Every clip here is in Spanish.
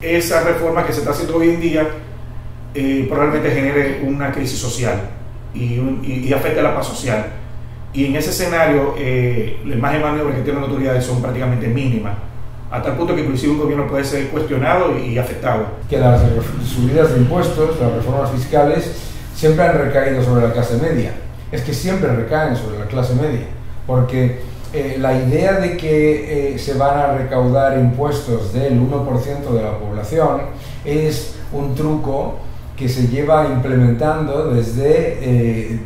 esa reforma que se está haciendo hoy en día probablemente genere una crisis social y afecte la paz social. Y en ese escenario, el margen de maniobra que tienen las autoridades son prácticamente mínimas, hasta el punto que inclusive un gobierno puede ser cuestionado y afectado. Que las subidas de impuestos, las reformas fiscales, siempre han recaído sobre la clase media. Es que siempre recaen sobre la clase media, porque la idea de que se van a recaudar impuestos del 1% de la población es un truco que se lleva implementando desde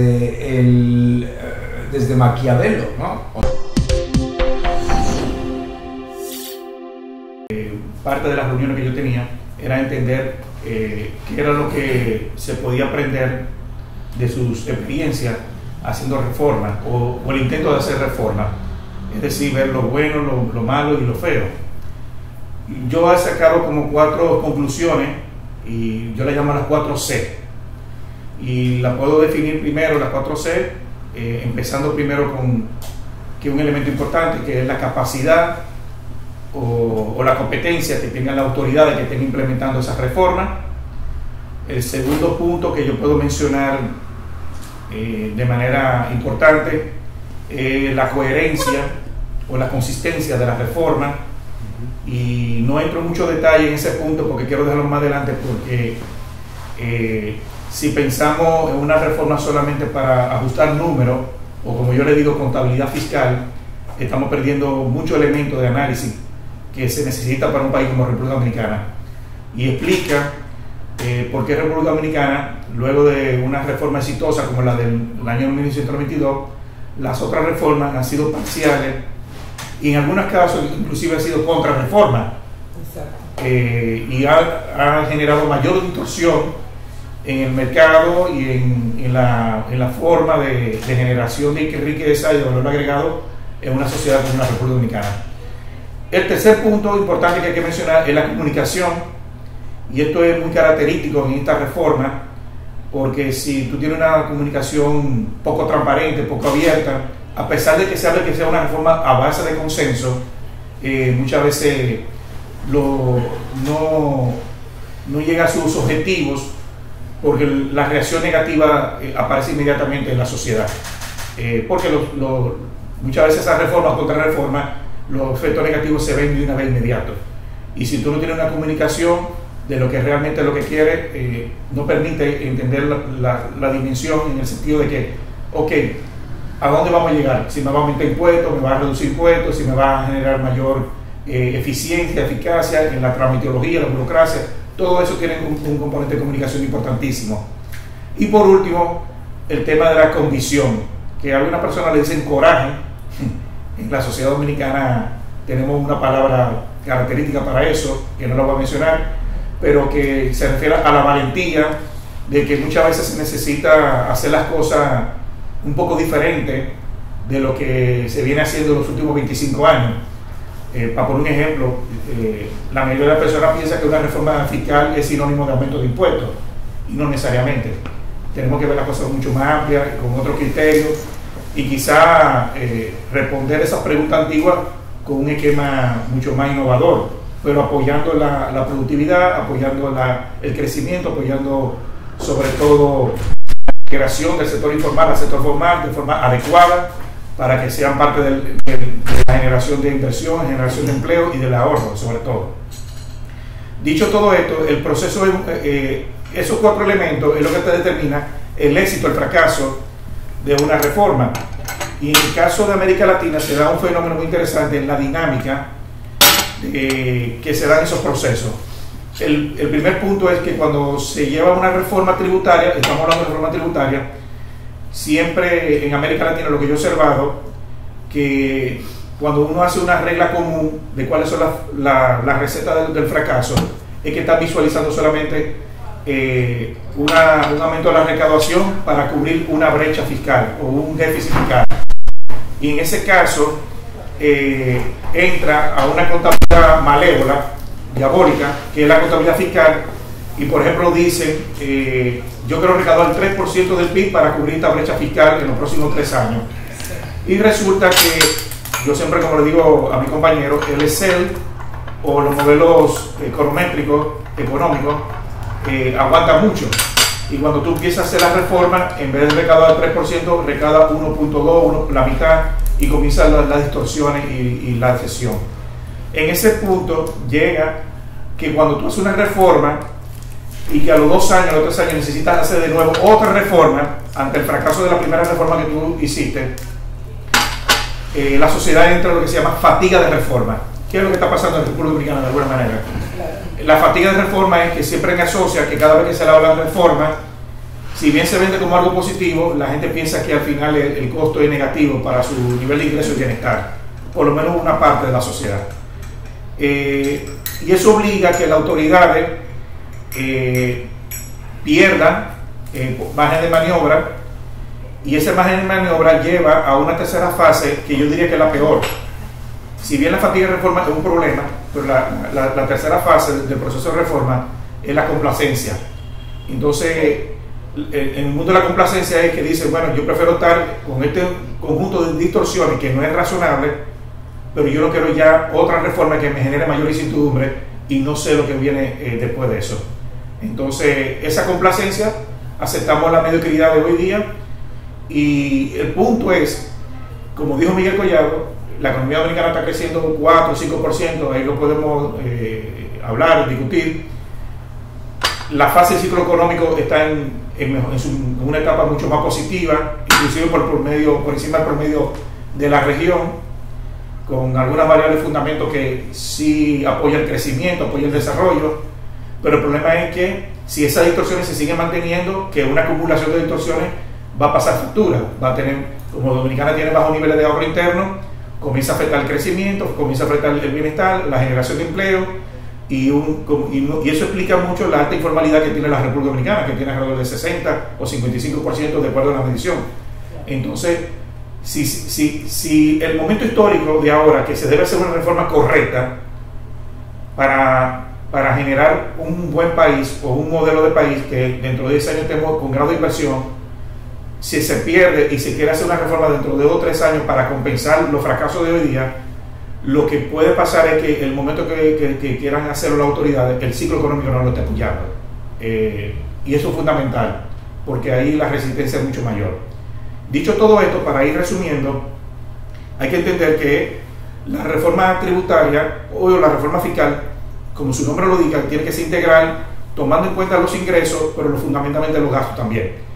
Maquiavelo, ¿no? Parte de las reuniones que yo tenía era entender qué era lo que se podía aprender de sus experiencias haciendo reformas o el intento de hacer reformas, es decir, ver lo bueno, lo malo y lo feo. Yo he sacado como 4 conclusiones y yo las llamo las 4C, y las puedo definir primero, las 4C, empezando primero con que un elemento importante, que es la capacidad o la competencia que tengan las autoridades que estén implementando esas reformas. El segundo punto que yo puedo mencionar de manera importante es la coherencia o la consistencia de las reformas, y no entro en mucho detalle en ese punto porque quiero dejarlo más adelante, porque si pensamos en una reforma solamente para ajustar números, o como yo le digo, contabilidad fiscal, estamos perdiendo muchos elementos de análisis que se necesita para un país como República Dominicana, y explica por qué República Dominicana, luego de una reforma exitosa como la del año 1992, las otras reformas han sido parciales y en algunos casos inclusive han sido contrarreformas, y ha generado mayor distorsión en el mercado y en la forma de generación de riqueza y de valor agregado en una sociedad como la República Dominicana. El tercer punto importante que hay que mencionar es la comunicación, y esto es muy característico en esta reforma, porque si tú tienes una comunicación poco transparente, poco abierta, a pesar de que se hable que sea una reforma a base de consenso, muchas veces no llega a sus objetivos, porque la reacción negativa aparece inmediatamente en la sociedad, porque muchas veces esas reformas contra reformas, los efectos negativos se ven de una vez inmediato, y si tú no tienes una comunicación de lo que realmente lo que quiere, no permite entender la dimensión, en el sentido de que, ok, ¿a dónde vamos a llegar? Si me va a aumentar impuestos, me va a reducir impuestos, si me va a generar mayor eficiencia, eficacia en la tramitología, la burocracia. Todo eso tiene un componente de comunicación importantísimo. Y por último, el tema de la convicción, que a algunas personas le dicen coraje. En la sociedad dominicana tenemos una palabra característica para eso, que no la voy a mencionar, pero que se refiere a la valentía, de que muchas veces se necesita hacer las cosas un poco diferente de lo que se viene haciendo en los últimos 25 años. Para poner un ejemplo, la mayoría de las personas piensa que una reforma fiscal es sinónimo de aumento de impuestos, y no necesariamente. Tenemos que ver las cosas mucho más amplias, con otros criterios, y quizá responder esas preguntas antiguas con un esquema mucho más innovador, pero apoyando la productividad, apoyando el crecimiento, apoyando sobre todo la integración del sector informal al sector formal de forma adecuada, para que sean parte de la generación de inversión, generación de empleo y del ahorro, sobre todo. Dicho todo esto, el proceso, esos 4 elementos es lo que te determina el éxito, el fracaso de una reforma. Y en el caso de América Latina se da un fenómeno muy interesante en la dinámica que se da en esos procesos. El primer punto es que cuando se lleva una reforma tributaria, estamos hablando de reforma tributaria, siempre en América Latina lo que yo he observado, que cuando uno hace una regla común de cuáles son las recetas del fracaso, es que está visualizando solamente un aumento de la recaudación para cubrir una brecha fiscal o un déficit fiscal. Y en ese caso entra a una contabilidad malévola, diabólica, que es la contabilidad fiscal, y por ejemplo dicen, yo quiero recaudar el 3% del PIB para cubrir esta brecha fiscal en los próximos 3 años. Y resulta que, yo siempre como le digo a mi compañero, el Excel o los modelos econométricos, económicos, aguantan mucho. Y cuando tú empiezas a hacer la reforma, en vez de recaudar 3%, recauda 1.2, la mitad, y comienzan las distorsiones y la excesión. En ese punto llega que cuando tú haces una reforma y que a los 2 años, a los 3 años necesitas hacer de nuevo otra reforma, ante el fracaso de la primera reforma que tú hiciste, la sociedad entra en lo que se llama fatiga de reforma. ¿Qué es lo que está pasando en la República Dominicana de alguna manera? La fatiga de reforma es que siempre me asocia que cada vez que se le habla de reforma, si bien se vende como algo positivo, la gente piensa que al final el costo es negativo para su nivel de ingreso y bienestar, por lo menos una parte de la sociedad. Y eso obliga a que las autoridades pierdan margen de maniobra, y ese margen de maniobra lleva a una tercera fase que yo diría que es la peor. Si bien la fatiga de reforma es un problema, pero la tercera fase del proceso de reforma es la complacencia. Entonces, en el mundo de la complacencia es que dice, bueno, yo prefiero estar con este conjunto de distorsiones que no es razonable, pero yo no quiero ya otra reforma que me genere mayor incertidumbre y no sé lo que viene después de eso. Entonces, esa complacencia, aceptamos la mediocridad de hoy día, y el punto es, como dijo Miguel Collado, la economía dominicana está creciendo 4 o 5%, ahí lo podemos hablar, discutir. La fase del ciclo económico está en una etapa mucho más positiva, inclusive por encima del promedio de la región, con algunas variables de fundamento que sí apoyan el crecimiento, apoyan el desarrollo, pero el problema es que si esas distorsiones se siguen manteniendo, que una acumulación de distorsiones va a pasar factura, va a tener, como Dominicana tiene bajos niveles de ahorro interno, comienza a afectar el crecimiento, comienza a afectar el bienestar, la generación de empleo, y eso explica mucho la alta informalidad que tiene la República Dominicana, que tiene alrededor del 60 o 55% de acuerdo a la medición. Entonces, si el momento histórico de ahora, que se debe hacer una reforma correcta para generar un buen país o un modelo de país que dentro de 10 años estemos con grado de inversión, si se pierde y se quiere hacer una reforma dentro de 2 o 3 años para compensar los fracasos de hoy día, lo que puede pasar es que el momento que quieran hacerlo las autoridades, el ciclo económico no lo esté apoyando. Y eso es fundamental, porque ahí la resistencia es mucho mayor. Dicho todo esto, para ir resumiendo, hay que entender que la reforma tributaria o la reforma fiscal, como su nombre lo diga, tiene que ser integral, tomando en cuenta los ingresos, pero fundamentalmente los gastos también.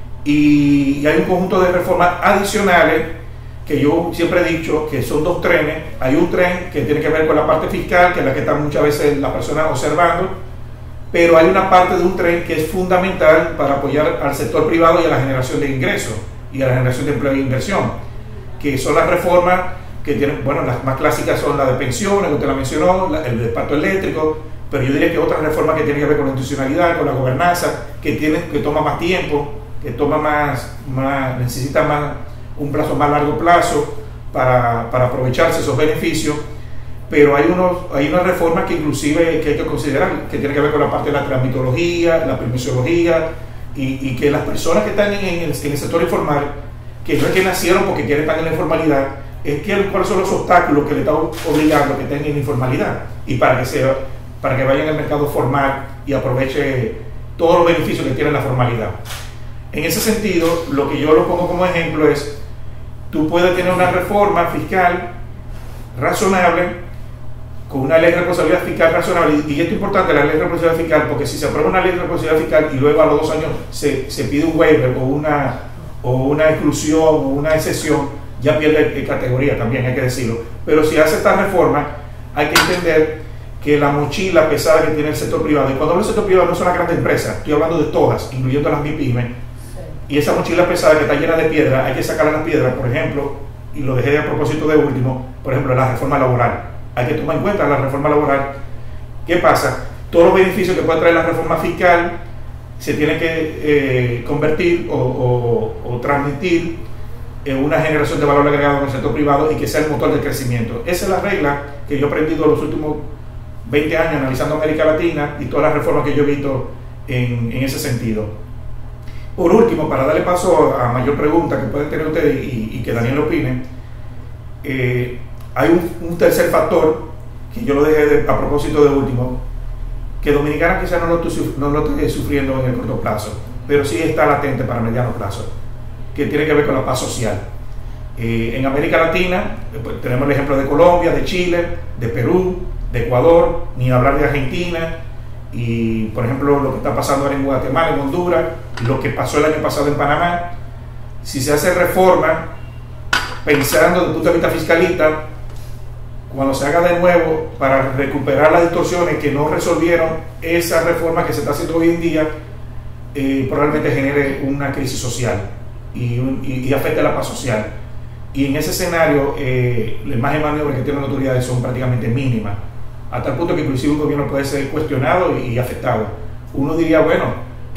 Y hay un conjunto de reformas adicionales que yo siempre he dicho que son 2 trenes. Hay un tren que tiene que ver con la parte fiscal, que es la que está muchas veces la persona observando, pero hay una parte de un tren que es fundamental para apoyar al sector privado y a la generación de ingresos y a la generación de empleo e inversión, que son las reformas que tienen, bueno, las más clásicas son las de pensiones, que usted la mencionó, el del pacto eléctrico, pero yo diría que otras reformas que tienen que ver con la institucionalidad, con la gobernanza, que toma más tiempo, que necesita un plazo más largo plazo para aprovecharse esos beneficios, pero hay unas reformas que inclusive que hay que considerar, que tiene que ver con la parte de la tramitología, la permisología, y que las personas que están en el sector informal, que no es que nacieron porque quieren estar en la informalidad, es cuáles son los obstáculos que le están obligando a que estén en la informalidad, y para que vayan al mercado formal y aproveche todos los beneficios que tiene la formalidad. En ese sentido, lo que yo lo pongo como ejemplo es, tú puedes tener una reforma fiscal razonable, con una ley de responsabilidad fiscal razonable, y esto es importante, la ley de responsabilidad fiscal, porque si se aprueba una ley de responsabilidad fiscal y luego a los 2 años se pide un waiver o una exclusión o una excepción, ya pierde categoría también, hay que decirlo. Pero si hace esta reforma, hay que entender que la mochila pesada que tiene el sector privado, y cuando hablo del sector privado no son las grandes empresas, estoy hablando de todas, incluyendo las MIPYME, y esa mochila pesada que está llena de piedra, hay que sacarle las piedras, por ejemplo, y lo dejé a propósito de último, por ejemplo, la reforma laboral. Hay que tomar en cuenta la reforma laboral. ¿Qué pasa? Todos los beneficios que puede traer la reforma fiscal se tienen que convertir o transmitir en una generación de valor agregado en el sector privado y que sea el motor del crecimiento. Esa es la regla que yo he aprendido los últimos 20 años analizando América Latina y todas las reformas que yo he visto en ese sentido. Por último, para darle paso a mayor pregunta que pueden tener ustedes y que Daniel opine, hay un tercer factor que yo lo dejé a propósito de último, que Dominicana quizás no lo esté sufriendo en el corto plazo, pero sí está latente para mediano plazo, que tiene que ver con la paz social. En América Latina pues, tenemos el ejemplo de Colombia, de Chile, de Perú, de Ecuador, ni hablar de Argentina, y por ejemplo lo que está pasando ahora en Guatemala, en Honduras, lo que pasó el año pasado en Panamá. Si se hace reforma pensando desde el punto de vista fiscalista, cuando se haga de nuevo para recuperar las distorsiones que no resolvieron esa reforma que se está haciendo hoy en día, probablemente genere una crisis social y afecte la paz social. Y en ese escenario el margen de maniobra que tienen las autoridades son prácticamente mínimas, hasta el punto que inclusive un gobierno puede ser cuestionado y afectado. Uno diría, bueno,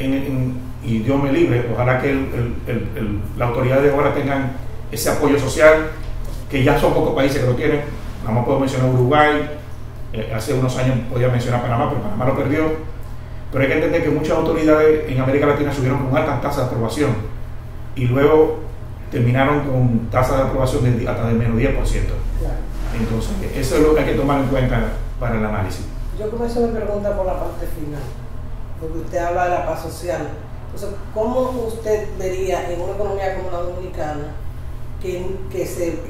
y Dios me libre, ojalá que las autoridades de ahora tengan ese apoyo social, que ya son pocos países que lo tienen. Nada más puedo mencionar Uruguay, hace unos años podía mencionar Panamá, pero Panamá lo perdió. Pero hay que entender que muchas autoridades en América Latina subieron con altas tasas de aprobación y luego terminaron con tasas de aprobación hasta de menos 10%. Claro. Entonces, eso es lo que hay que tomar en cuenta para el análisis. Yo comienzo mi pregunta por la parte final, porque usted habla de la paz social. Entonces, ¿cómo usted vería en una economía como la dominicana que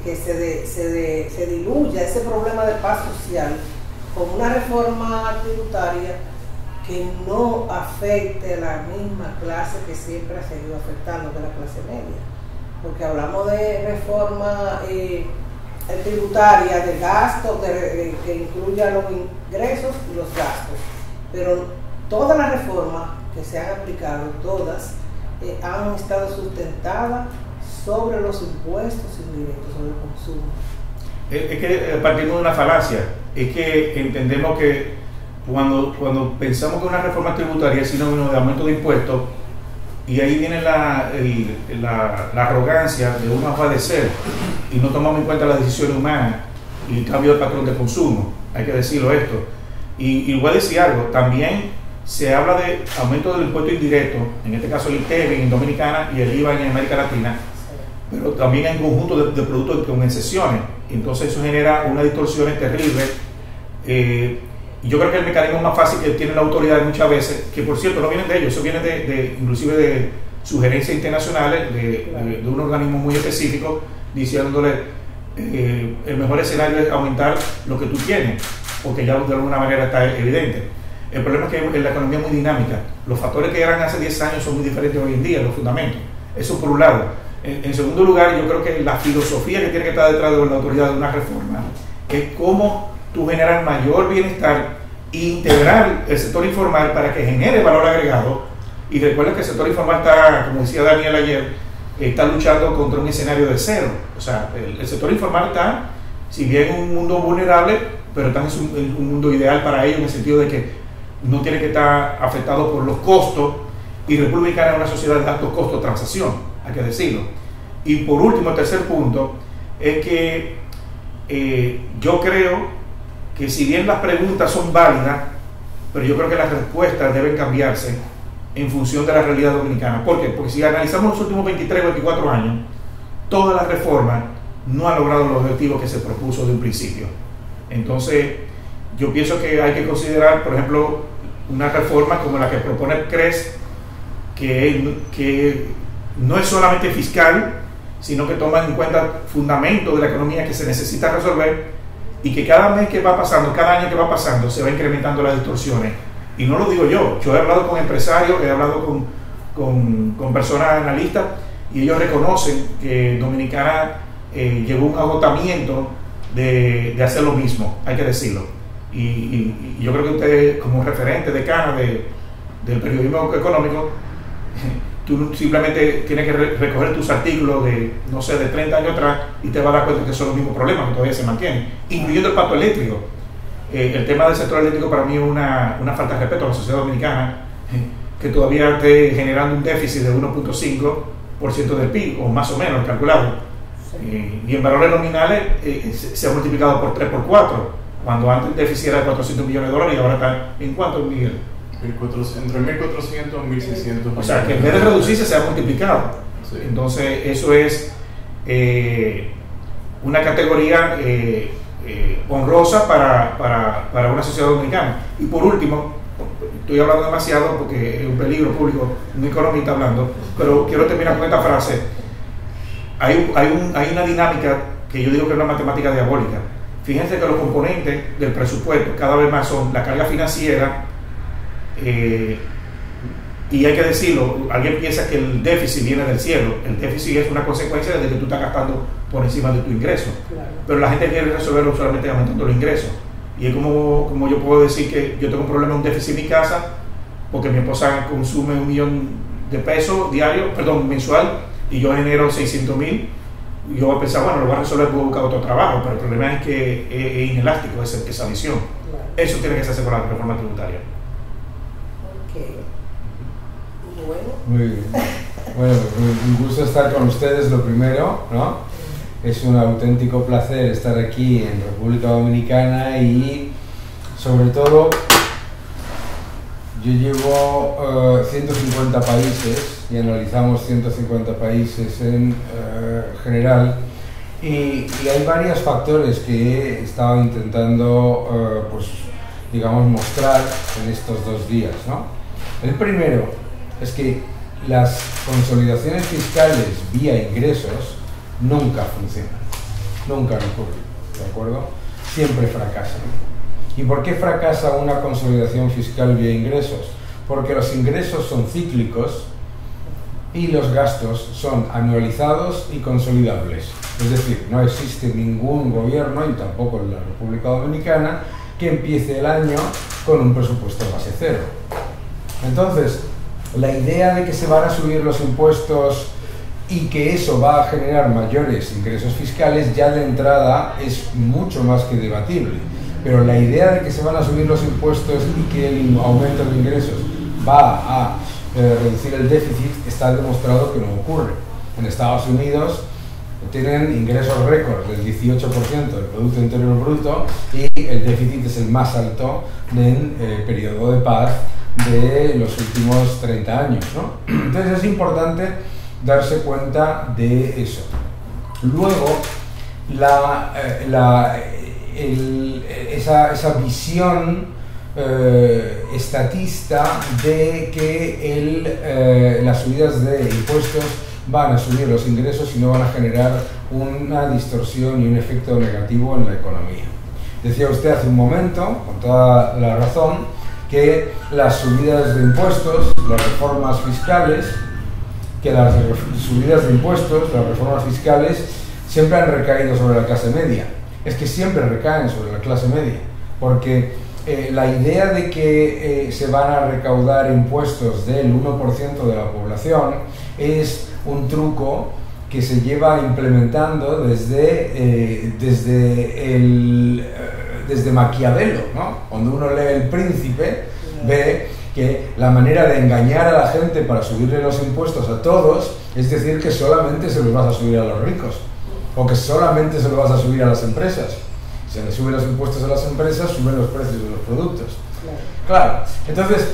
se diluya ese problema de paz social con una reforma tributaria que no afecte a la misma clase que siempre ha seguido afectando, que es la clase media? Porque hablamos de reforma tributaria, de gasto, que incluya los ingresos y los gastos, pero todas las reformas que se han aplicado, todas han estado sustentadas sobre los impuestos indirectos, sobre el consumo. Es que partimos de una falacia, es que entendemos que cuando pensamos que una reforma tributaria es sinónimo de aumento de impuestos, y ahí viene la arrogancia de uno padecer y no tomamos en cuenta las decisiones humanas y el cambio de patrón de consumo, hay que decirlo esto. Y voy a decir algo, también se habla de aumento del impuesto indirecto, en este caso el ITEVI en Dominicana y el IVA en América Latina, pero también hay un conjunto de productos con excepciones, entonces eso genera unas distorsiones terribles. Yo creo que el mecanismo más fácil que tiene la autoridad muchas veces, que por cierto no vienen de ellos, eso viene inclusive de sugerencias internacionales de un organismo muy específico, diciéndole el mejor escenario es aumentar lo que tú tienes, porque ya de alguna manera está evidente. El problema es que la economía es muy dinámica, los factores que eran hace 10 años son muy diferentes hoy en día, los fundamentos, eso por un lado. En segundo lugar, yo creo que la filosofía que tiene que estar detrás de la autoridad de una reforma es cómo tú generar mayor bienestar e integrar el sector informal para que genere valor agregado. Y recuerda que el sector informal está, como decía Daniel ayer, está luchando contra un escenario de cero. O sea, el sector informal está, si bien en un mundo vulnerable, pero está en un mundo ideal para ellos, en el sentido de que no tiene que estar afectado por los costos, y República Dominicana es una sociedad de alto costo de transacción, hay que decirlo. Y por último, el tercer punto es que yo creo que si bien las preguntas son válidas, pero yo creo que las respuestas deben cambiarse en función de la realidad dominicana. ¿Por qué? Porque si analizamos los últimos 23 o 24 años, todas las reformas no han logrado los objetivos que se propuso de un principio. Entonces, yo pienso que hay que considerar, por ejemplo, una reforma como la que propone el CRES, que no es solamente fiscal, sino que toma en cuenta fundamentos de la economía que se necesita resolver, y que cada mes que va pasando, cada año que va pasando, se va incrementando las distorsiones. Y no lo digo yo he hablado con empresarios, he hablado con personas analistas, y ellos reconocen que Dominicana llegó a un agotamiento de hacer lo mismo, hay que decirlo. Y yo creo que usted, como referente decana del periodismo económico, tú simplemente tienes que recoger tus artículos de, no sé, de 30 años atrás, y te vas a dar cuenta que son los mismos problemas que todavía se mantienen, incluyendo el pacto eléctrico. El tema del sector eléctrico para mí es una falta de respeto a la sociedad dominicana, que todavía esté generando un déficit de 1.5% del PIB, o más o menos calculado. Y en valores nominales se ha multiplicado por 3 por 4, cuando antes el déficit era de $400 millones y ahora está en ¿cuánto, Miguel? Entre 1.400 y 1.600. O sea, que en vez de reducirse se ha multiplicado. Sí. Entonces, eso es una categoría honrosa para una sociedad dominicana. Y por último, estoy hablando demasiado porque es un peligro público, un economista hablando, pero quiero terminar con esta frase. Hay una dinámica que yo digo que es una matemática diabólica. Fíjense que los componentes del presupuesto cada vez más son la carga financiera, y hay que decirlo, alguien piensa que el déficit viene del cielo. El déficit es una consecuencia de que tú estás gastando por encima de tu ingreso. Claro. Pero la gente quiere resolverlo solamente aumentando los ingresos. Y es como yo puedo decir que yo tengo un problema, un déficit en mi casa, porque mi esposa consume 1 millón de pesos mensual, y yo genero 600,000. Yo voy a pensar, bueno, lo voy a resolver, puedo buscar otro trabajo, pero el problema es que es inelástico esa visión. Claro. Eso tiene que hacerse con la reforma tributaria. Ok. Bueno. Muy bien. Bueno, un gusto estar con ustedes, lo primero, ¿no? Es un auténtico placer estar aquí en República Dominicana y, sobre todo, yo llevo 150 países y analizamos 150 países en general, y hay varios factores que he estado intentando digamos, mostrar en estos 2 días, ¿no? El primero es que las consolidaciones fiscales vía ingresos nunca funcionan, nunca ocurren, ¿de acuerdo? Siempre fracasan. ¿Y por qué fracasa una consolidación fiscal vía ingresos? Porque los ingresos son cíclicos y los gastos son anualizados y consolidables. Es decir, no existe ningún gobierno, y tampoco en la República Dominicana, que empiece el año con un presupuesto base cero. Entonces, la idea de que se van a subir los impuestos y que eso va a generar mayores ingresos fiscales, ya de entrada es mucho más que debatible. Pero la idea de que se van a subir los impuestos y que el aumento de ingresos va a reducir el déficit, está demostrado que no ocurre. En Estados Unidos tienen ingresos récord del 18% del Producto Interior Bruto, y el déficit es el más alto en el periodo de paz de los últimos 30 años, ¿no? Entonces es importante darse cuenta de eso. Luego, esa visión estatista de que las subidas de impuestos van a subir los ingresos y no van a generar una distorsión y un efecto negativo en la economía. Decía usted hace un momento, con toda la razón, que las subidas de impuestos, las reformas fiscales, siempre han recaído sobre la clase media. Es que siempre recaen sobre la clase media, porque la idea de que se van a recaudar impuestos del 1% de la población es un truco que se lleva implementando desde Maquiavelo, ¿no? Cuando uno lee El Príncipe, ve que la manera de engañar a la gente para subirle los impuestos a todos es decir que solamente se los vas a subir a los ricos, o que solamente se los vas a subir a las empresas. Se le suben los impuestos a las empresas, suben los precios de los productos. Claro. Entonces,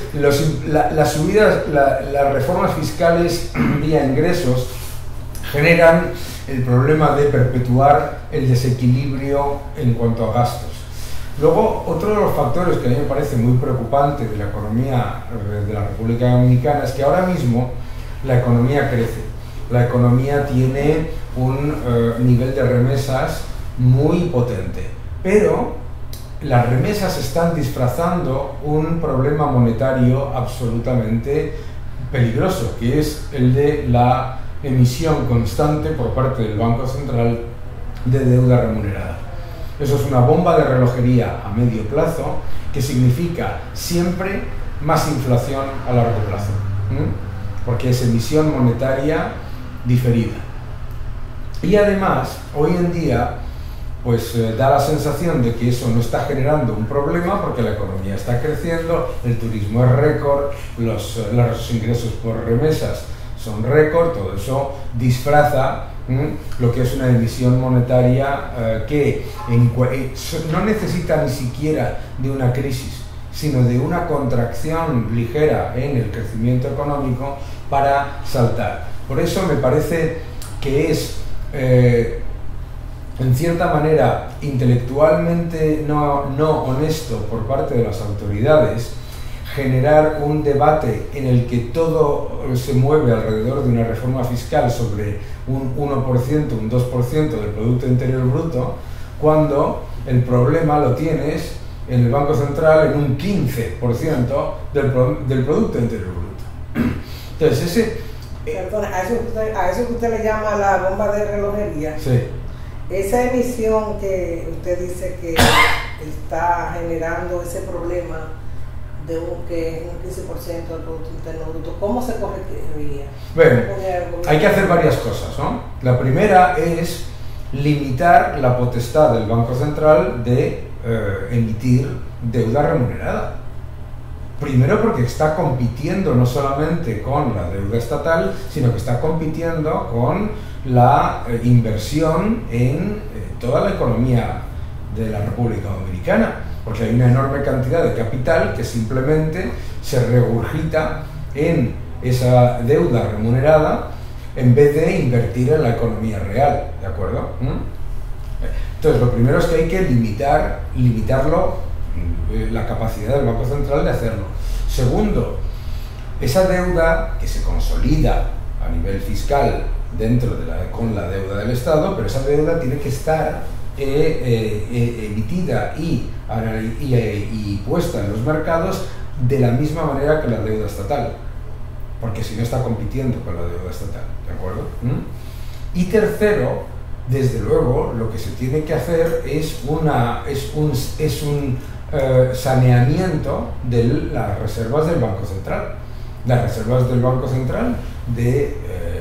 las reformas fiscales vía ingresos generan el problema de perpetuar el desequilibrio en cuanto a gastos. Luego, otro de los factores que a mí me parece muy preocupante de la economía de la República Dominicana es que ahora mismo la economía crece. La economía tiene un nivel de remesas muy potente, pero las remesas están disfrazando un problema monetario absolutamente peligroso, que es el de la emisión constante por parte del Banco Central de deuda remunerada. Eso es una bomba de relojería a medio plazo que significa siempre más inflación a largo plazo, porque es emisión monetaria diferida. Y además, hoy en día, pues da la sensación de que eso no está generando un problema porque la economía está creciendo, el turismo es récord, los ingresos por remesas son récord, todo eso disfraza lo que es una emisión monetaria que no necesita ni siquiera de una crisis, sino de una contracción ligera en el crecimiento económico para saltar. Por eso me parece que es en cierta manera, intelectualmente no honesto por parte de las autoridades generar un debate en el que todo se mueve alrededor de una reforma fiscal sobre un 1%, un 2% del Producto Interior Bruto, cuando el problema lo tienes en el Banco Central en un 15% del Producto Interior Bruto. Entonces, Perdona, a eso que usted le llama la bomba de relojería, sí. Esa emisión que usted dice que está generando ese problema de que es un 15% del Producto Interno Bruto, ¿cómo se corregiría? Bueno, hay que hacer varias cosas, ¿no? La primera es limitar la potestad del Banco Central de emitir deuda remunerada. Primero porque está compitiendo no solamente con la deuda estatal, sino que está compitiendo con la inversión en toda la economía de la República Dominicana, porque hay una enorme cantidad de capital que simplemente se regurgita en esa deuda remunerada en vez de invertir en la economía real, ¿de acuerdo? Entonces, lo primero es que hay que limitarlo, la capacidad del Banco Central de hacerlo. Segundo, esa deuda que se consolida a nivel fiscal con la deuda del Estado, pero esa deuda tiene que estar emitida y puesta en los mercados de la misma manera que la deuda estatal, porque si no está compitiendo con la deuda estatal, ¿de acuerdo? Y tercero, desde luego, lo que se tiene que hacer es un saneamiento de las reservas del Banco Central. Las reservas del Banco Central de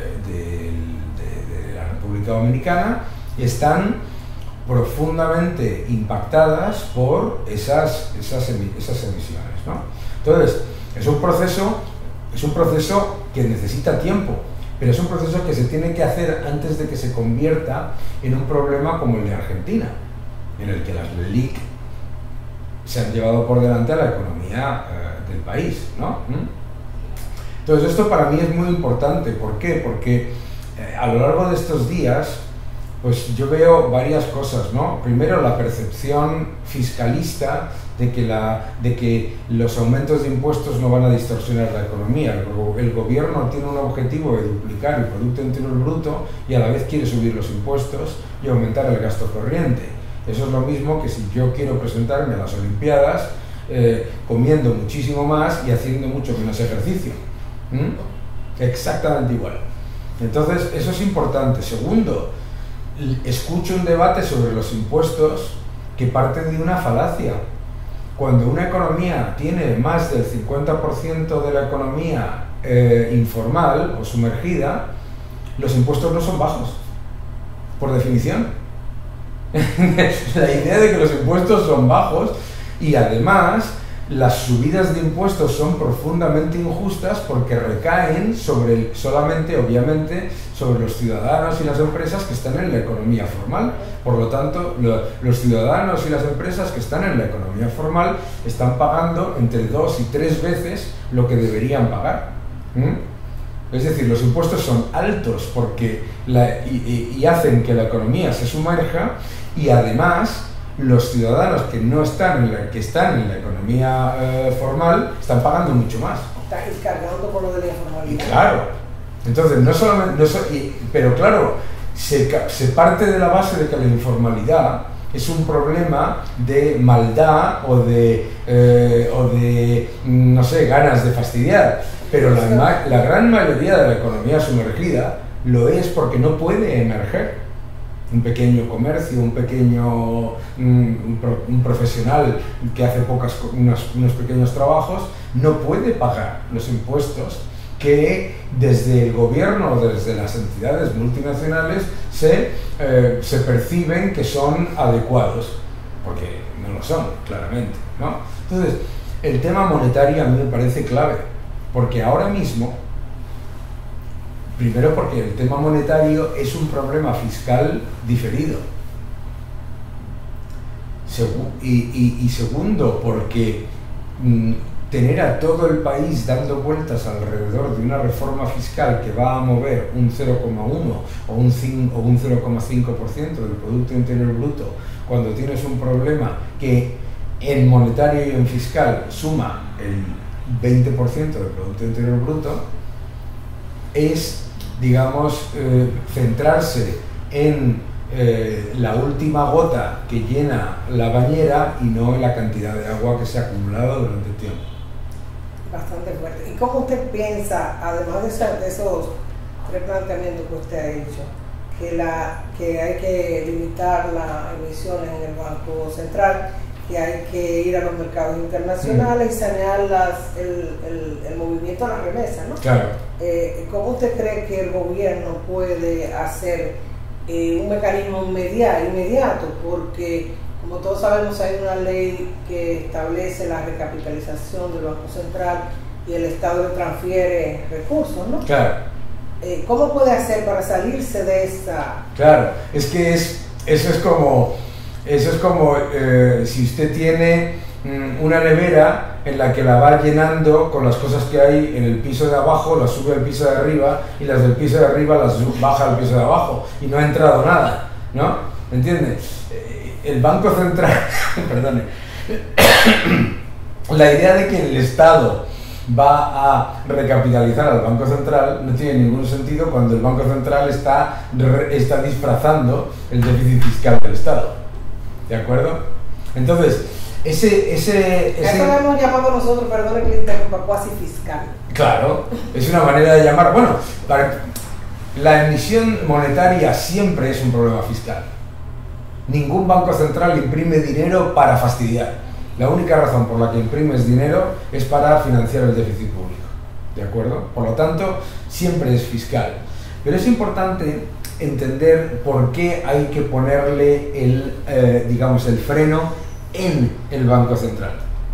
la República Dominicana están profundamente impactadas por esas emisiones, ¿no? Entonces, es un proceso que necesita tiempo, pero es un proceso que se tiene que hacer antes de que se convierta en un problema como el de Argentina, en el que las LELIQ se han llevado por delante a la economía del país, ¿no? Entonces, esto para mí es muy importante. ¿Por qué? Porque a lo largo de estos días, pues yo veo varias cosas, ¿no? Primero, la percepción fiscalista de que los aumentos de impuestos no van a distorsionar la economía. El gobierno tiene un objetivo de duplicar el Producto Interior Bruto y a la vez quiere subir los impuestos y aumentar el gasto corriente. Eso es lo mismo que si yo quiero presentarme a las Olimpiadas comiendo muchísimo más y haciendo mucho menos ejercicio. Exactamente igual. Entonces, eso es importante. Segundo, escucho un debate sobre los impuestos que parten de una falacia. Cuando una economía tiene más del 50% de la economía informal o sumergida, los impuestos no son bajos, por definición. La idea de que los impuestos son bajos y además las subidas de impuestos son profundamente injustas porque recaen solamente, obviamente, sobre los ciudadanos y las empresas que están en la economía formal. Por lo tanto, los ciudadanos y las empresas que están en la economía formal están pagando entre 2 y 3 veces lo que deberían pagar. Es decir, los impuestos son altos porque y hacen que la economía se sumerja, y además los ciudadanos que están en la economía formal están pagando mucho más. Están cargando por lo de la informalidad. Y claro, entonces no solamente, pero claro, se parte de la base de que la informalidad es un problema de maldad o de no sé, ganas de fastidiar, pero la gran mayoría de la economía sumergida lo es porque no puede emerger. Un pequeño comercio, un profesional que hace unos pequeños trabajos no puede pagar los impuestos que desde el gobierno o desde las entidades multinacionales se perciben que son adecuados, porque no lo son, claramente, ¿no? Entonces, el tema monetario a mí me parece clave, porque ahora mismo, primero porque el tema monetario es un problema fiscal diferido. Y segundo, porque tener a todo el país dando vueltas alrededor de una reforma fiscal que va a mover un 0,1 o un 0,5% del Producto Interior Bruto, cuando tienes un problema que en monetario y en fiscal suma el 20% del Producto Interior Bruto, es, digamos, centrarse en la última gota que llena la bañera y no en la cantidad de agua que se ha acumulado durante el tiempo. Bastante fuerte. ¿Y cómo usted piensa, además de esos tres planteamientos que usted ha hecho, que hay que limitar las emisiones en el Banco Central, que hay que ir a los mercados internacionales y sanear el movimiento de las remesas, ¿no? Claro. ¿Cómo usted cree que el gobierno puede hacer un mecanismo inmediato? Porque, como todos sabemos, hay una ley que establece la recapitalización del Banco Central y el Estado le transfiere recursos, ¿no? Claro. ¿Cómo puede hacer para salirse de esta...? Claro, es que eso es como si usted tiene una nevera en la que la va llenando con las cosas que hay en el piso de abajo, las sube al piso de arriba y las del piso de arriba las baja al piso de abajo y no ha entrado nada, ¿no? ¿Entiende? El Banco Central, perdone, la idea de que el Estado va a recapitalizar al Banco Central no tiene ningún sentido cuando el Banco Central está disfrazando el déficit fiscal del Estado. ¿De acuerdo? Entonces, Eso lo hemos llamado nosotros, perdón que le interrumpa, cuasi fiscal. Claro, es una manera de llamar. Bueno, la emisión monetaria siempre es un problema fiscal. Ningún banco central imprime dinero para fastidiar. La única razón por la que imprimes dinero es para financiar el déficit público. ¿De acuerdo? Por lo tanto, siempre es fiscal. Pero es importante entender por qué hay que ponerle el freno en el Banco Central.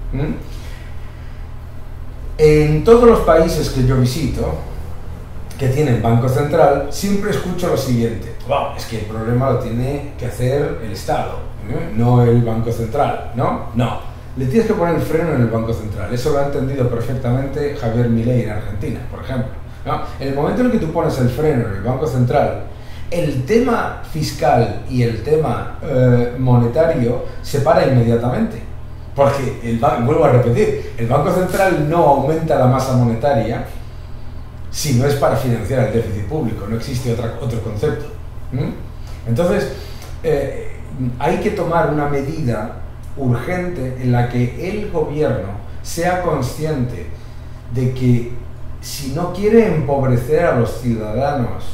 En todos los países que yo visito, que tienen Banco Central, siempre escucho lo siguiente: wow, es que el problema lo tiene que hacer el Estado, no el Banco Central, ¿no? No, le tienes que poner el freno en el Banco Central. Eso lo ha entendido perfectamente Javier Milei en Argentina, por ejemplo, ¿no? En el momento en el que tú pones el freno en el Banco Central, el tema fiscal y el tema monetario se para inmediatamente. Porque, vuelvo a repetir, el Banco Central no aumenta la masa monetaria si no es para financiar el déficit público. No existe otro concepto. Entonces, hay que tomar una medida urgente en la que el gobierno sea consciente de que si no quiere empobrecer a los ciudadanos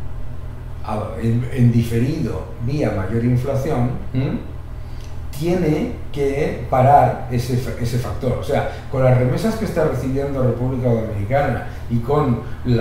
en diferido vía mayor inflación, tiene que parar ese factor. O sea, con las remesas que está recibiendo República Dominicana y con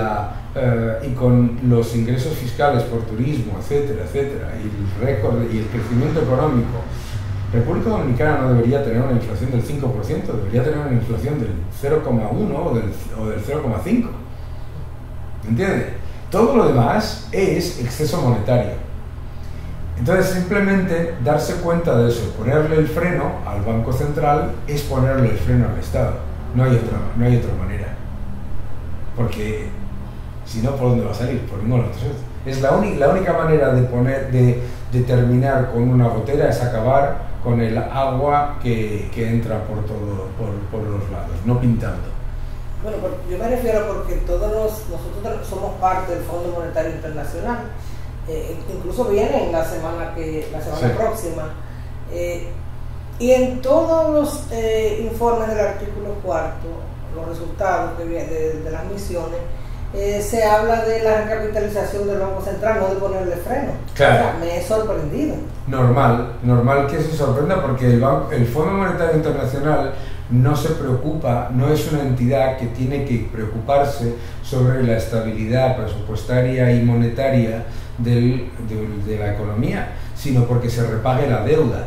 los ingresos fiscales por turismo, etcétera, etcétera, y el récord y el crecimiento económico, República Dominicana no debería tener una inflación del 5%, debería tener una inflación del 0,1 o del 0,5. ¿Entiendes? Todo lo demás es exceso monetario. Entonces, simplemente darse cuenta de eso, ponerle el freno al Banco Central, es ponerle el freno al Estado. No hay otra manera. Porque si no, ¿por dónde va a salir? Por ninguna otra. Es la única manera de terminar con una gotera es acabar con el agua que entra por los lados, no pintando. Bueno, yo me refiero porque nosotros somos parte del Fondo Monetario Internacional. Incluso viene la semana sí. próxima. Y en todos los informes del artículo 4, los resultados que vienen de las misiones, se habla de la recapitalización del Banco Central, no de ponerle freno. Claro. O sea, me he sorprendido. Normal que se sorprenda, porque el Fondo Monetario Internacional no se preocupa, no es una entidad que tiene que preocuparse sobre la estabilidad presupuestaria y monetaria de la economía, sino porque se repague la deuda.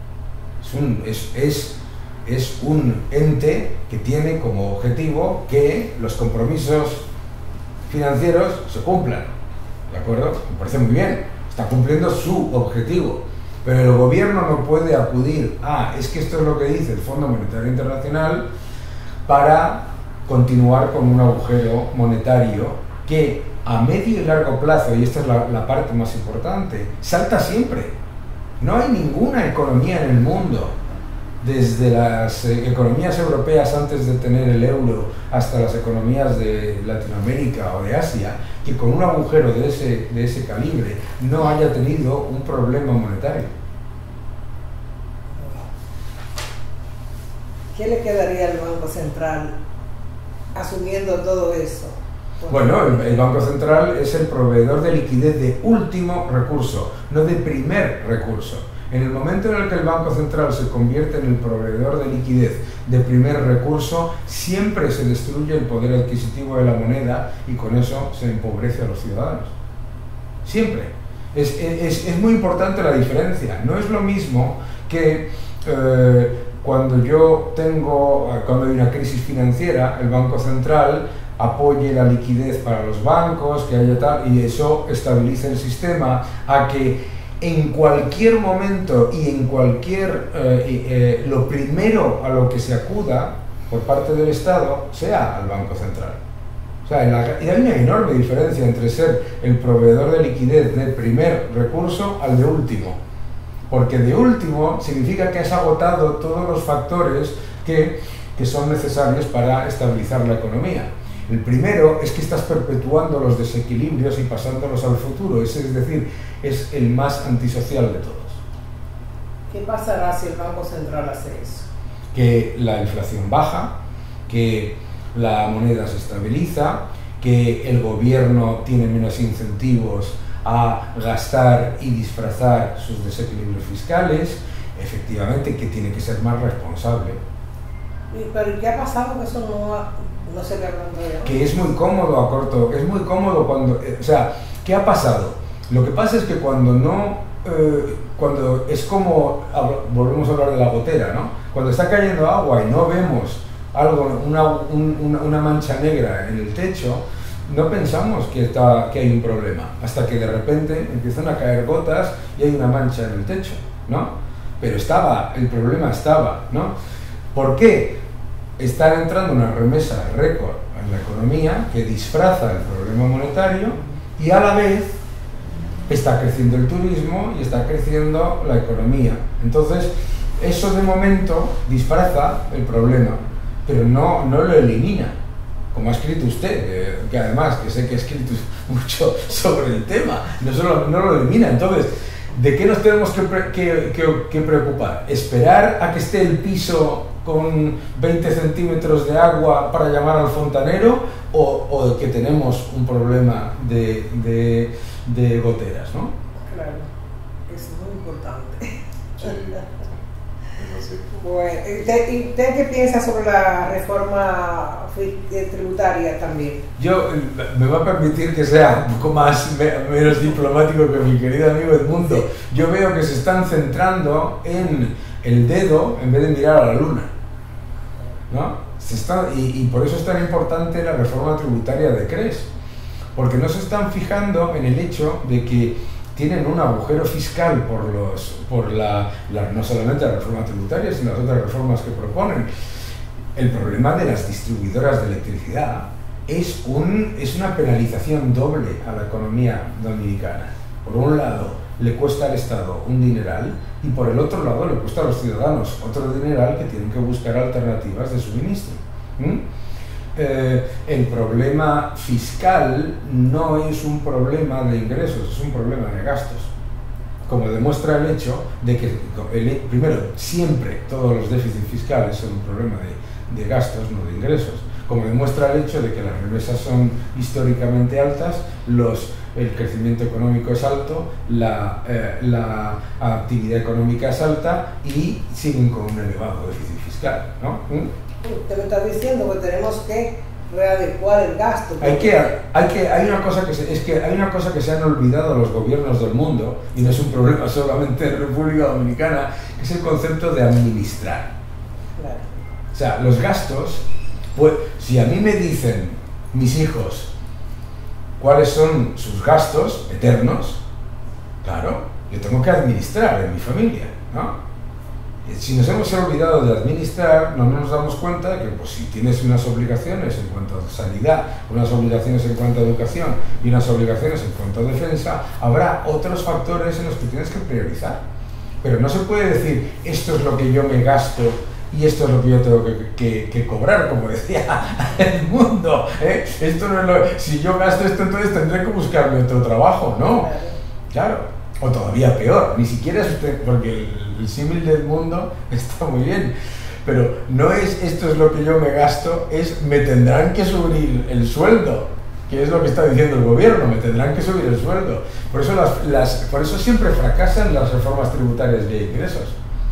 Es un ente que tiene como objetivo que los compromisos financieros se cumplan, ¿de acuerdo? Me parece muy bien, está cumpliendo su objetivo, pero el gobierno no puede acudir es que esto es lo que dice el Fondo Monetario Internacional para continuar con un agujero monetario que a medio y largo plazo, y esta es la parte más importante, salta siempre. No hay ninguna economía en el mundo, desde las economías europeas antes de tener el euro hasta las economías de Latinoamérica o de Asia, que con un agujero de ese calibre no haya tenido un problema monetario. ¿Qué le quedaría al Banco Central asumiendo todo eso? Bueno, el Banco Central es el proveedor de liquidez de último recurso, no de primer recurso. En el momento en el que el Banco Central se convierte en el proveedor de liquidez de primer recurso, siempre se destruye el poder adquisitivo de la moneda y con eso se empobrece a los ciudadanos. Siempre. Es muy importante la diferencia. No es lo mismo que cuando hay una crisis financiera, el Banco Central apoye la liquidez para los bancos, que haya tal, y eso estabilice el sistema, a que en cualquier momento y en cualquier lo primero a lo que se acuda por parte del Estado sea al Banco Central. O sea, y hay una enorme diferencia entre ser el proveedor de liquidez de primer recurso al de último, porque de último significa que has agotado todos los factores que son necesarios para estabilizar la economía. El primero es que estás perpetuando los desequilibrios y pasándolos al futuro, es decir, es el más antisocial de todos. ¿Qué pasará si el Banco Central hace eso? Que la inflación baja, que la moneda se estabiliza, que el gobierno tiene menos incentivos a gastar y disfrazar sus desequilibrios fiscales, efectivamente que tiene que ser más responsable. ¿Pero qué ha pasado que eso no se ve hablando ya? Que es muy cómodo es muy cómodo cuando, o sea, ¿qué ha pasado? Lo que pasa es que cuando es como, volvemos a hablar de la gotera, ¿no? Cuando está cayendo agua y no vemos algo, una mancha negra en el techo, no pensamos que hay un problema, hasta que de repente empiezan a caer gotas y hay una mancha en el techo, ¿no? Pero el problema estaba, ¿no? ¿Por qué? Están entrando unas remesas récord en la economía que disfraza el problema monetario y a la vez está creciendo el turismo y está creciendo la economía. Entonces, eso de momento disfraza el problema, pero no lo elimina, como ha escrito usted, que además, que sé que ha escrito mucho sobre el tema, no lo elimina. Entonces, ¿de qué nos tenemos que preocupar? ¿Esperar a que esté el piso con 20 centímetros de agua para llamar al fontanero o que tenemos un problema de goteras, ¿no? Claro, es muy importante. Sí. Bueno, ¿y usted qué piensa sobre la reforma tributaria también? Yo me va a permitir que sea un poco menos diplomático que mi querido amigo Edmundo. Yo veo que se están centrando en el dedo en vez de mirar a la luna, ¿no? Y por eso es tan importante la reforma tributaria de CRES, porque no se están fijando en el hecho de que tienen un agujero fiscal no solamente la reforma tributaria, sino las otras reformas que proponen. El problema de las distribuidoras de electricidad es una penalización doble a la economía dominicana. Por un lado, le cuesta al Estado un dineral y por el otro lado le cuesta a los ciudadanos otro dineral que tienen que buscar alternativas de suministro. El problema fiscal no es un problema de ingresos, es un problema de gastos, como demuestra el hecho de que, primero, siempre todos los déficits fiscales son un problema de gastos, no de ingresos, como demuestra el hecho de que las remesas son históricamente altas, el crecimiento económico es alto, la actividad económica es alta y siguen con un elevado déficit fiscal, ¿no? Usted me está diciendo que tenemos que readecuar el gasto. Hay una cosa que se han olvidado los gobiernos del mundo, y no es un problema solamente de República Dominicana, que es el concepto de administrar. Claro. O sea, los gastos, pues, si a mí me dicen mis hijos cuáles son sus gastos eternos, claro, yo tengo que administrar en mi familia, ¿no? Si nos hemos olvidado de administrar, no nos damos cuenta que pues, si tienes unas obligaciones en cuanto a sanidad, unas obligaciones en cuanto a educación y unas obligaciones en cuanto a defensa, habrá otros factores en los que tienes que priorizar. Pero no se puede decir, esto es lo que yo me gasto y esto es lo que yo tengo que cobrar, como decía el mundo. Esto no es si yo gasto esto, entonces tendré que buscarme otro trabajo, ¿no? Claro. O todavía peor, ni siquiera es usted, porque el símil del mundo está muy bien, pero no es esto es lo que yo me gasto, es me tendrán que subir el sueldo, que es lo que está diciendo el gobierno, me tendrán que subir el sueldo. Por eso, por eso siempre fracasan las reformas tributarias de ingresos,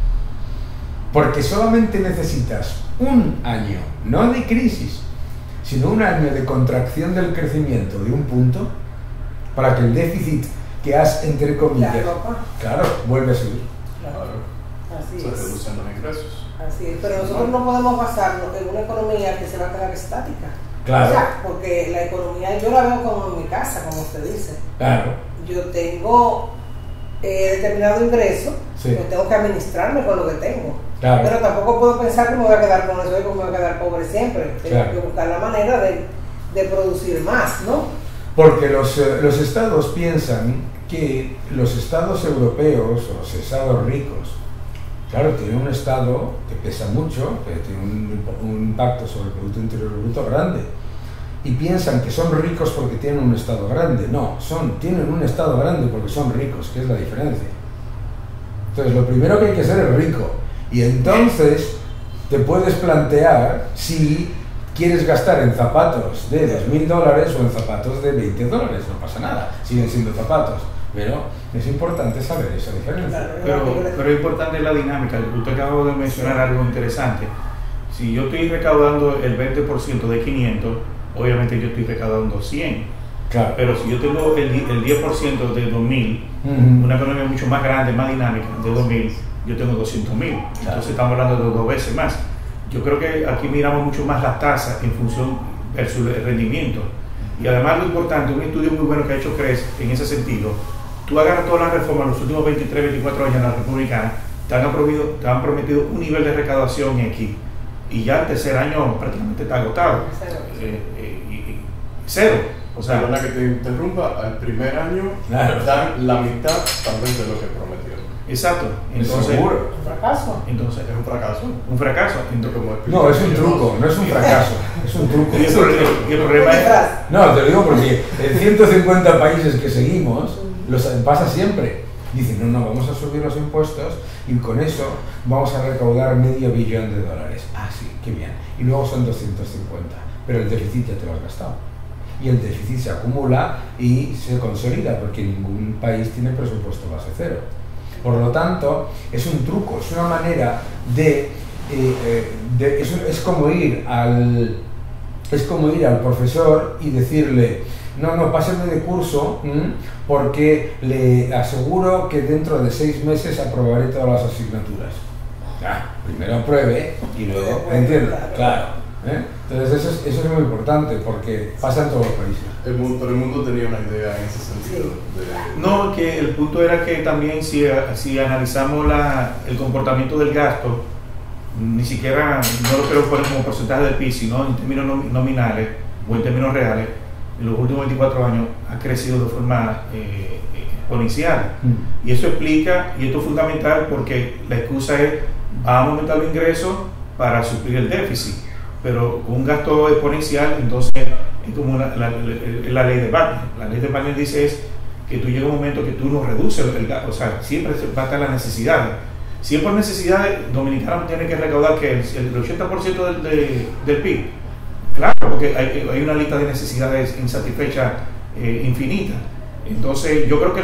porque solamente necesitas un año, no de crisis, sino un año de contracción del crecimiento de un punto para que el déficit que has, entre comillas, claro, vuelve a subir. Claro. Así Se es. reducen los ingresos. Así es, pero nosotros no podemos basarnos en una economía que se va a quedar estática. Claro. O sea, porque la economía yo la veo como en mi casa, como usted dice. Claro. Yo tengo determinado ingreso, Sí. pues tengo que administrarme con lo que tengo. Claro. Pero tampoco puedo pensar que me voy a quedar con eso y que me voy a quedar pobre siempre. Tengo Claro. que buscar la manera de producir más, ¿no? Porque los estados piensan que los estados europeos o los estados ricos, claro, tienen un estado que pesa mucho, que tiene un impacto sobre el Producto Interior Bruto grande, y piensan que son ricos porque tienen un estado grande. No, tienen un estado grande porque son ricos, que es la diferencia. Entonces, lo primero que hay que ser es rico, y entonces te puedes plantear si quieres gastar en zapatos de $2.000 o en zapatos de $20, no pasa nada, siguen siendo zapatos, pero es importante saber esa diferencia. Pero es importante la dinámica. Usted acabó de mencionar algo interesante. Si yo estoy recaudando el 20% de 500, obviamente yo estoy recaudando 100. Claro. Pero si yo tengo el 10% de 2.000, una economía mucho más grande, más dinámica, de 2.000, yo tengo 200.000. Entonces estamos hablando de 2 veces más. Yo creo que aquí miramos mucho más las tasas en función versus el rendimiento. Y además lo importante, un estudio muy bueno que ha hecho CRES en ese sentido, tú agarras todas las reformas en los últimos 23, 24 años en la Republicana, te han prometido un nivel de recaudación X, y ya el tercer año prácticamente está agotado. Cero. O sea, Perdona que te interrumpa, al primer año Claro. dan la mitad tal vez de lo que prometieron. exacto. Entonces, Seguro. Un fracaso. entonces Es un fracaso. un fracaso. Entonces, como No, es un truco, no es un fracaso, es un truco. Y el problema es... No, te lo digo porque en 150 países que seguimos, pasa siempre. Dicen, no, vamos a subir los impuestos y con eso vamos a recaudar $500 millón. Ah, sí, qué bien. Y luego son 250, pero el déficit ya te lo has gastado. Y el déficit se acumula y se consolida porque ningún país tiene presupuesto base cero. Por lo tanto, es un truco, es una manera es como ir al profesor y decirle, no, páseme de curso porque le aseguro que dentro de 6 meses aprobaré todas las asignaturas. Primero apruebe y luego entienda, claro. Entonces eso es muy importante porque pasa en todos los países. Pero el mundo tenía una idea en ese sentido. No, que el punto era que también si analizamos el comportamiento del gasto, ni siquiera, no lo quiero poner como porcentaje del PIB, sino en términos nominales o en términos reales, en los últimos 24 años ha crecido de forma exponencial. Y eso explica, y esto es fundamental porque la excusa es, vamos a aumentar los ingresos para suplir el déficit, pero con un gasto exponencial, entonces es como la ley de Wagner. La ley de Wagner dice es que tú llega un momento que tú no reduces el gasto, o sea, siempre va a estar la necesidad. Si es por necesidad, Dominicana tiene que recaudar que el 80% del PIB. Claro, porque hay una lista de necesidades insatisfechas infinita. Entonces, yo creo que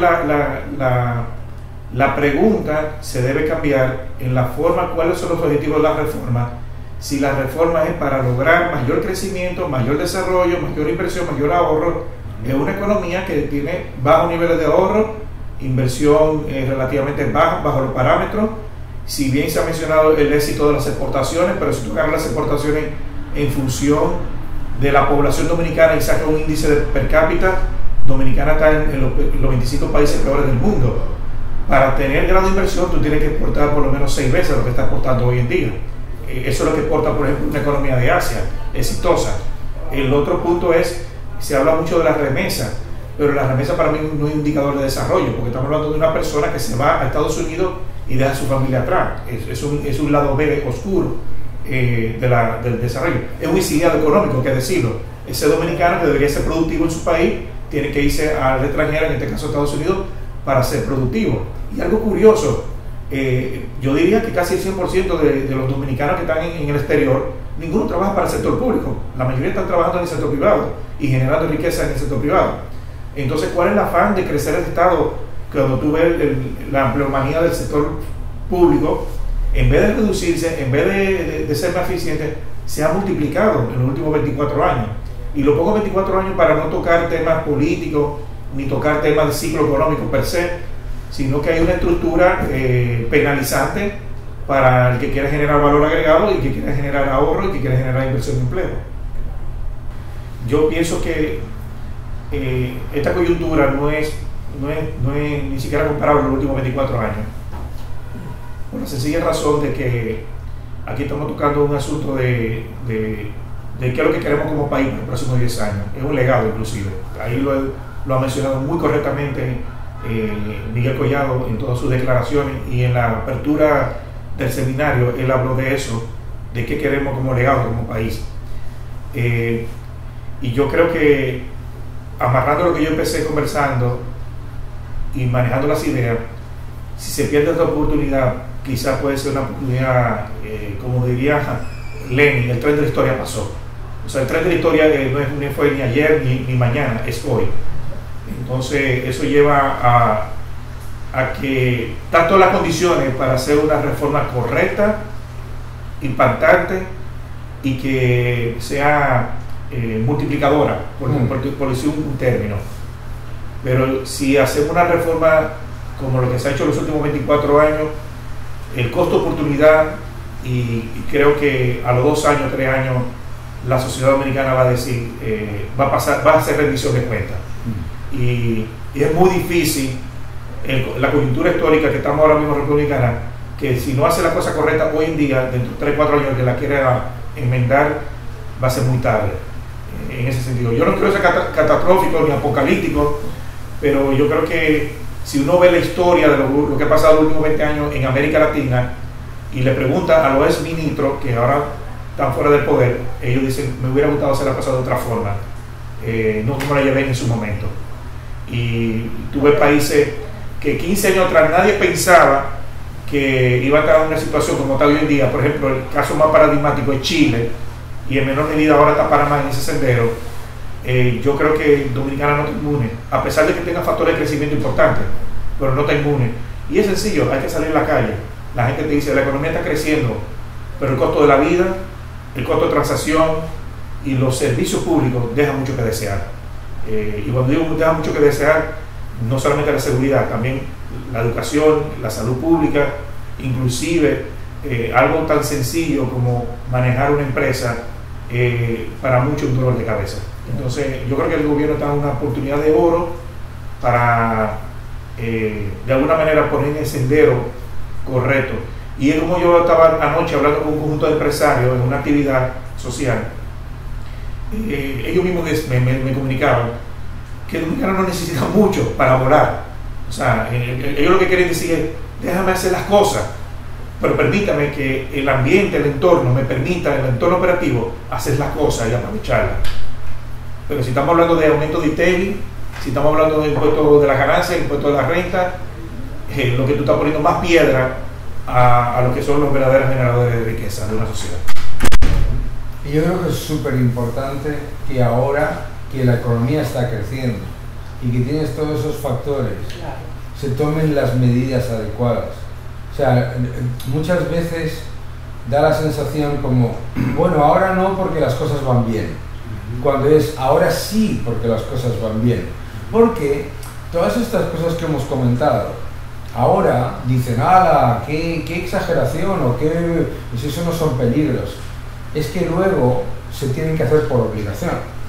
la pregunta se debe cambiar en la forma, cuáles son los objetivos de la reforma. Si la reforma es para lograr mayor crecimiento, mayor desarrollo, mayor inversión, mayor ahorro, en una economía que tiene bajos niveles de ahorro, inversión relativamente baja, bajo los parámetros. Si bien se ha mencionado el éxito de las exportaciones, pero si tú agarras las exportaciones en función de la población dominicana y sacas un índice de per cápita, Dominicana está en los 25 países peores del mundo. Para tener grado de inversión tú tienes que exportar por lo menos 6 veces lo que está exportando hoy en día. Eso es lo que exporta, por ejemplo, una economía de Asia exitosa. El otro punto es, se habla mucho de la remesa, pero la remesa para mí no es un indicador de desarrollo, porque estamos hablando de una persona que se va a Estados Unidos y deja a su familia atrás. Es un lado B oscuro del desarrollo. Es un insignificado económico, que decirlo. Ese dominicano que debería ser productivo en su país tiene que irse al extranjero, en este caso Estados Unidos, para ser productivo. Y algo curioso, yo diría que casi el 100% de los dominicanos que están en el exterior, ninguno trabaja para el sector público. La mayoría están trabajando en el sector privado y generando riqueza en el sector privado. Entonces, ¿cuál es el afán de crecer el Estado cuando tú ves la empleomanía del sector público? En vez de reducirse, en vez de ser más eficiente, se ha multiplicado en los últimos 24 años. Y lo pongo 24 años para no tocar temas políticos, ni tocar temas de ciclo económico per se, sino que hay una estructura penalizante para el que quiere generar valor agregado y que quiere generar ahorro y que quiere generar inversión y empleo. Yo pienso que esta coyuntura no es ni siquiera comparable a los últimos 24 años, por la sencilla razón de que aquí estamos tocando un asunto de qué es lo que queremos como país en los próximos 10 años. Es un legado, inclusive. Ahí lo ha mencionado muy correctamente Miguel Collado en todas sus declaraciones, y en la apertura del seminario él habló de eso, de qué queremos como legado, como país. Y yo creo que, amarrando lo que yo empecé conversando y manejando las ideas, si se pierde esta oportunidad, quizás puede ser una oportunidad, como diría Lenin, el tren de la historia pasó. O sea, el tren de la historia no fue ni ayer ni mañana, es hoy. Entonces eso lleva a que están todas las condiciones para hacer una reforma correcta, impactante y que sea multiplicadora, por decir un término. Pero si hacemos una reforma como lo que se ha hecho en los últimos 24 años, el costo de oportunidad, y creo que a los 2 años, 3 años, la sociedad dominicana va a decir, va a hacer rendición de cuentas. Y es muy difícil, la coyuntura histórica que estamos ahora mismo en República Dominicana, que si no hace la cosa correcta hoy en día, dentro de 3 4 años que la quiera enmendar, va a ser muy tarde. En ese sentido, yo no quiero ser catastrófico ni apocalíptico, pero yo creo que si uno ve la historia de lo que ha pasado en los últimos 20 años en América Latina y le pregunta a los ex ministros que ahora están fuera del poder, ellos dicen, me hubiera gustado hacerla pasar de otra forma, no como la llevé en su momento. Y tuve países que 15 años atrás nadie pensaba que iba a estar en una situación como está hoy en día. Por ejemplo, el caso más paradigmático es Chile, y en menor medida ahora está Panamá en ese sendero. Yo creo que Dominicana no está inmune, a pesar de que tenga factores de crecimiento importantes, pero no está inmune. Y es sencillo, hay que salir a la calle. La gente te dice, la economía está creciendo, pero el costo de la vida, el costo de transacción y los servicios públicos dejan mucho que desear. Y cuando digo deja mucho que desear, no solamente la seguridad, también la educación, la salud pública, inclusive algo tan sencillo como manejar una empresa, para mucho un dolor de cabeza. Entonces yo creo que el gobierno está en una oportunidad de oro para de alguna manera poner en el sendero correcto. Y es como yo estaba anoche hablando con un conjunto de empresarios en una actividad social. Ellos mismos me comunicaban que el dominicano no necesita mucho para volar. O sea, ellos lo que quieren decir es, déjame hacer las cosas, pero permítame que el ambiente, el entorno, me permita, el entorno operativo, hacer las cosas y aprovecharlas. Pero si estamos hablando de aumento de ITEVI, si estamos hablando del impuesto de la ganancia, el impuesto de la renta, lo que tú estás poniendo más piedra a lo que son los verdaderos generadores de riqueza de una sociedad. Y yo creo que es súper importante que ahora que la economía está creciendo y que tienes todos esos factores, Claro. se tomen las medidas adecuadas. O sea, muchas veces da la sensación como, bueno, ahora no porque las cosas van bien, cuando es ahora sí porque las cosas van bien. Porque todas estas cosas que hemos comentado, ahora dicen, ¡hala! ¡Qué exageración! O qué, pues eso no son peligros. Es que luego se tienen que hacer por obligación.